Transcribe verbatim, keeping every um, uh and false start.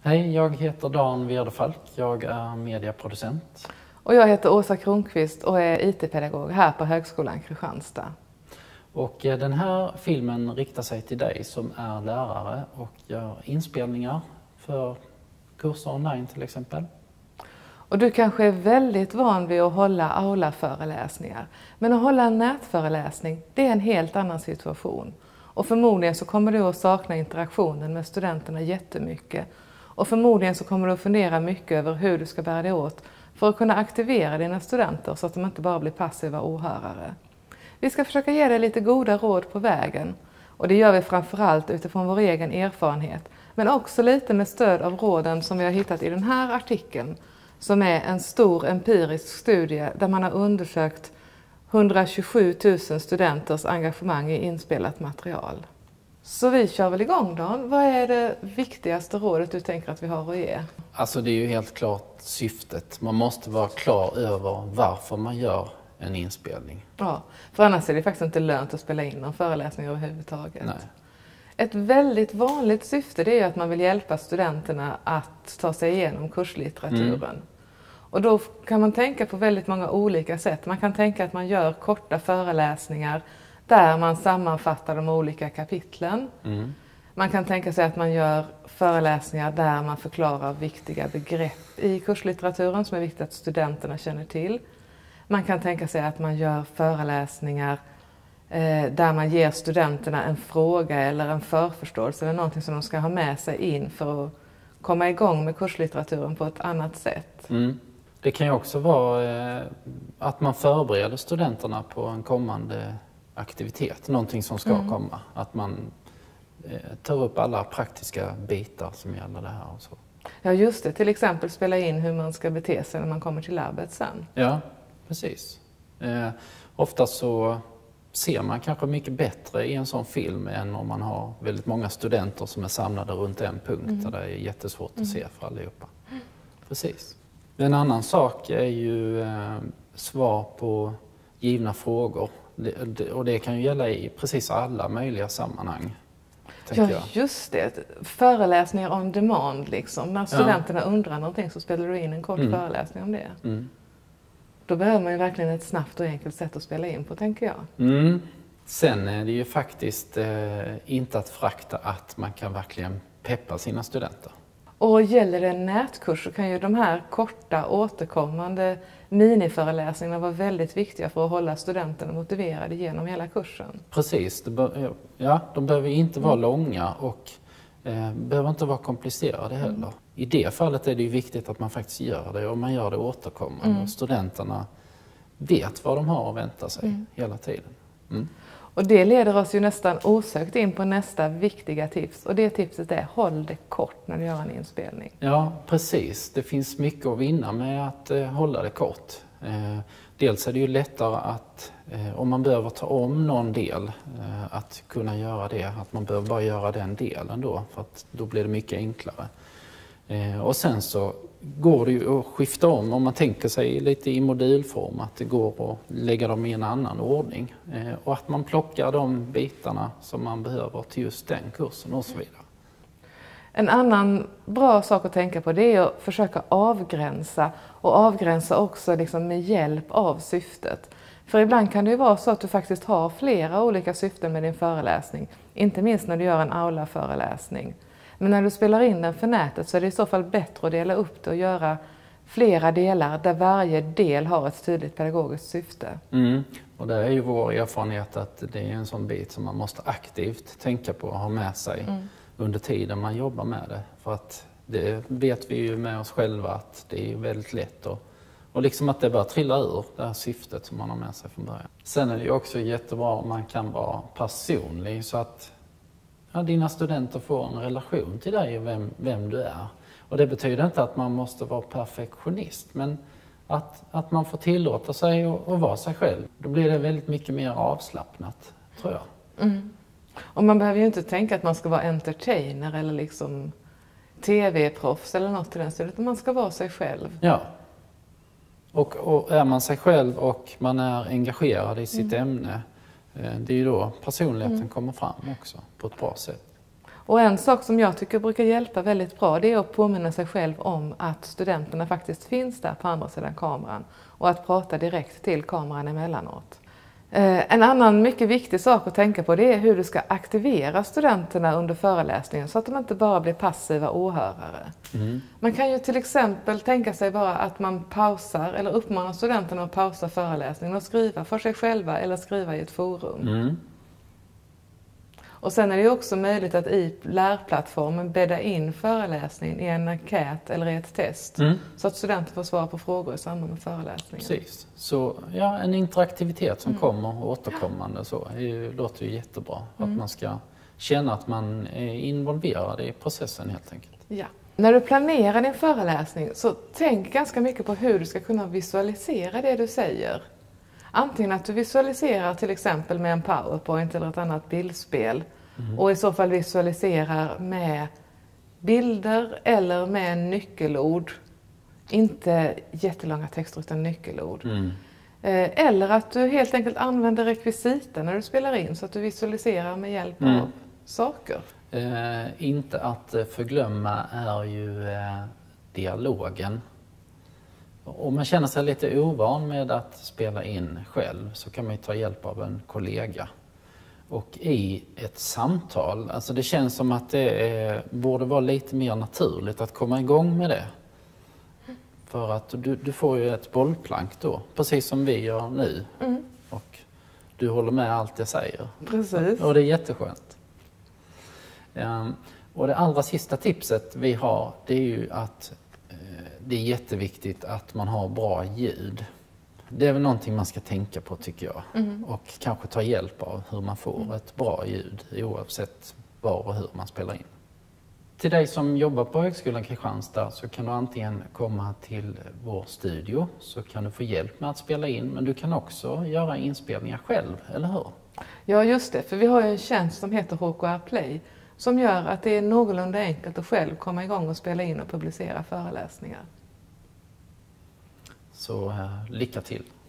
Hej, jag heter Dan Werdefalk. Jag är medieproducent. Och jag heter Åsa Kronqvist och är I T-pedagog här på Högskolan Kristianstad. Och den här filmen riktar sig till dig som är lärare och gör inspelningar för kurser online till exempel. Och du kanske är väldigt van vid att hålla aula-föreläsningar. Men att hålla en nätföreläsning, det är en helt annan situation. Och förmodligen så kommer du att sakna interaktionen med studenterna jättemycket. Och förmodligen så kommer du att fundera mycket över hur du ska bära dig åt för att kunna aktivera dina studenter så att de inte bara blir passiva åhörare. Vi ska försöka ge dig lite goda råd på vägen. Och det gör vi framförallt utifrån vår egen erfarenhet. Men också lite med stöd av råden som vi har hittat i den här artikeln. Som är en stor empirisk studie där man har undersökt hundratjugosju tusen studenters engagemang i inspelat material. Så vi kör väl igång då. Vad är det viktigaste rådet du tänker att vi har att ge? Alltså det är ju helt klart syftet. Man måste vara klar över varför man gör en inspelning. Ja, för annars är det faktiskt inte lönt att spela in någon föreläsning överhuvudtaget. Nej. Ett väldigt vanligt syfte det är att man vill hjälpa studenterna att ta sig igenom kurslitteraturen. Mm. Och då kan man tänka på väldigt många olika sätt. Man kan tänka att man gör korta föreläsningar där man sammanfattar de olika kapitlen. Mm. Man kan tänka sig att man gör föreläsningar där man förklarar viktiga begrepp i kurslitteraturen som är viktigt att studenterna känner till. Man kan tänka sig att man gör föreläsningar eh, där man ger studenterna en fråga eller en förförståelse eller någonting som de ska ha med sig in för att komma igång med kurslitteraturen på ett annat sätt. Mm. Det kan ju också vara eh, att man förbereder studenterna på en kommande aktivitet, någonting som ska mm. komma. Att man eh, tar upp alla praktiska bitar som gäller det här och så. Ja just det, till exempel spela in hur man ska bete sig när man kommer till labbet sen. Ja, precis. Eh, ofta så ser man kanske mycket bättre i en sån film än om man har väldigt många studenter som är samlade runt en punkt mm. där det är jättesvårt mm. att se för allihopa. Mm. Precis. En annan sak är ju eh, svar på givna frågor. Det, det, och det kan ju gälla i precis alla möjliga sammanhang. Ja, jag. just det. Föreläsningar on demand liksom. När studenterna ja. undrar någonting så spelar du in en kort mm. föreläsning om det. Mm. Då behöver man ju verkligen ett snabbt och enkelt sätt att spela in på, tänker jag. Mm. Sen är det ju faktiskt eh, inte att frakta att man kan verkligen peppa sina studenter. Och gäller det en nätkurs så kan ju de här korta återkommande miniföreläsningarna vara väldigt viktiga för att hålla studenterna motiverade genom hela kursen. Precis, det bör, ja, de behöver inte vara mm. långa och eh, behöver inte vara komplicerade heller. Mm. I det fallet är det ju viktigt att man faktiskt gör det och man gör det återkommande. Mm. Och studenterna vet vad de har att vänta sig mm. hela tiden. Mm. Och det leder oss ju nästan osökt in på nästa viktiga tips. Och det tipset är håll det kort när du gör en inspelning. Ja, precis. Det finns mycket att vinna med att eh, hålla det kort. Eh, dels är det ju lättare att, eh, om man behöver ta om någon del, eh, att kunna göra det. Att man behöver bara göra den delen då, för att då blir det mycket enklare. Eh, och sen så går det ju att skifta om, om man tänker sig lite i modulform, att det går att lägga dem i en annan ordning. Eh, och att man plockar de bitarna som man behöver till just den kursen och så vidare. En annan bra sak att tänka på det är att försöka avgränsa och avgränsa också liksom med hjälp av syftet. För ibland kan det ju vara så att du faktiskt har flera olika syften med din föreläsning, inte minst när du gör en aula-föreläsning. Men när du spelar in den för nätet så är det i så fall bättre att dela upp det och göra flera delar där varje del har ett tydligt pedagogiskt syfte. Mm. Och det är ju vår erfarenhet att det är en sån bit som man måste aktivt tänka på och ha med sig mm. under tiden man jobbar med det. För att det vet vi ju med oss själva att det är väldigt lätt att, och liksom att det bara trillar ur det här syftet som man har med sig från början. Sen är det ju också jättebra om man kan vara personlig så att ja, dina studenter får en relation till dig och vem, vem du är. Och det betyder inte att man måste vara perfektionist, men att, att man får tillåta sig att, att vara sig själv. Då blir det väldigt mycket mer avslappnat, tror jag. Mm. Och man behöver ju inte tänka att man ska vara entertainer eller liksom tv-proffs eller något i den stilen, utan man ska vara sig själv. Ja. Och, och är man sig själv och man är engagerad i sitt mm. ämne, det är ju då personligheten mm. kommer fram också på ett bra sätt. Och en sak som jag tycker brukar hjälpa väldigt bra, det är att påminna sig själv om att studenterna faktiskt finns där på andra sidan kameran och att prata direkt till kameran emellanåt. En annan mycket viktig sak att tänka på, det är hur du ska aktivera studenterna under föreläsningen så att de inte bara blir passiva åhörare. Mm. Man kan ju till exempel tänka sig bara att man pausar eller uppmanar studenterna att pausa föreläsningen och skriva för sig själva eller skriva i ett forum. Mm. Och sen är det ju också möjligt att i lärplattformen bädda in föreläsningen i en enkät eller i ett test. Mm. Så att studenter får svara på frågor i samband med föreläsningen. Precis. Så ja, en interaktivitet som mm. kommer återkommande så det låter ju jättebra. Mm. Att man ska känna att man är involverad i processen helt enkelt. Ja. När du planerar din föreläsning så tänk ganska mycket på hur du ska kunna visualisera det du säger. Antingen att du visualiserar till exempel med en PowerPoint eller ett annat bildspel. Mm. Och i så fall visualiserar med bilder eller med nyckelord. Inte jättelånga texter utan nyckelord. Mm. Eller att du helt enkelt använder rekvisita när du spelar in så att du visualiserar med hjälp mm. av saker. Eh, inte att förglömma är ju eh, dialogen. Om man känner sig lite ovan med att spela in själv så kan man ju ta hjälp av en kollega. Och i ett samtal, alltså det känns som att det är, borde vara lite mer naturligt att komma igång med det. För att du, du får ju ett bollplank då, precis som vi gör nu. Mm. Och du håller med allt jag säger. Precis. Och det är jätteskönt. Um, och det allra sista tipset vi har, det är ju att det är jätteviktigt att man har bra ljud. Det är väl någonting man ska tänka på tycker jag. Mm. Och kanske ta hjälp av hur man får mm. ett bra ljud oavsett var och hur man spelar in. Till dig som jobbar på Högskolan Kristianstad så kan du antingen komma till vår studio så kan du få hjälp med att spela in. Men du kan också göra inspelningar själv, eller hur? Ja just det, för vi har ju en tjänst som heter H K R Play. Som gör att det är någorlunda enkelt att själv komma igång och spela in och publicera föreläsningar. Så uh, lycka till!